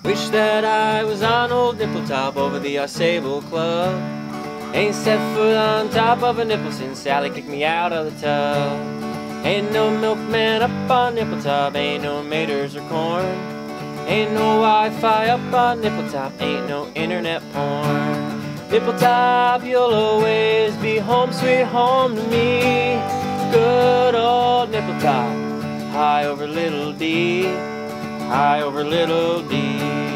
Wish that I was on old Nipple Top over the Ausable Club. Ain't set foot on top of a nipple since Sally kicked me out of the tub. Ain't no milkman up on Nipple Top, ain't no maters or corn. Ain't no Wi-Fi up on Nipple Top, ain't no internet porn. Nipple Top, you'll always be home, sweet home to me. Good old Nipple Top, high over Little D, high over Little D.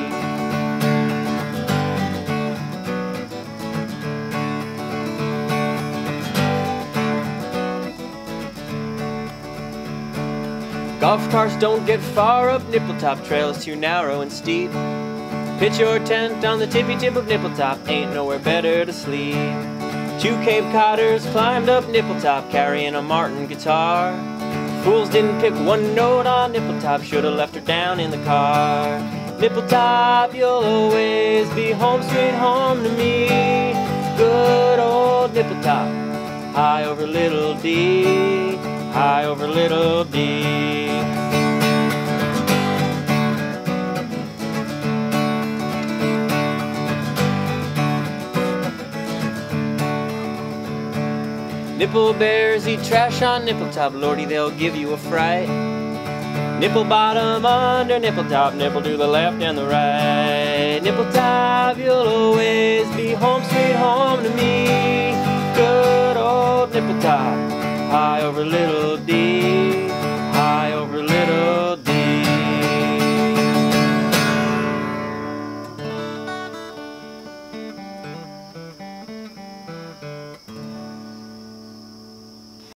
Golf carts don't get far up Nipple Top, trail is too narrow and steep. Pitch your tent on the tippy tip of Nipple Top, ain't nowhere better to sleep. 2 Cape Codders climbed up Nipple Top, carrying a Martin guitar. Fools didn't pick one note on Nipple Top, should've left her down in the car. Nipple Top, you'll always be home, sweet home to me. Good old Nipple Top, high over Little D, high over Little D. Nipple bears eat trash on Nipple Top, lordy, they'll give you a fright. Nipple bottom under Nipple Top, nipple to the left and the right. Nipple Top, you'll always be home, sweet home to me. Good old Nipple Top, high over Little D.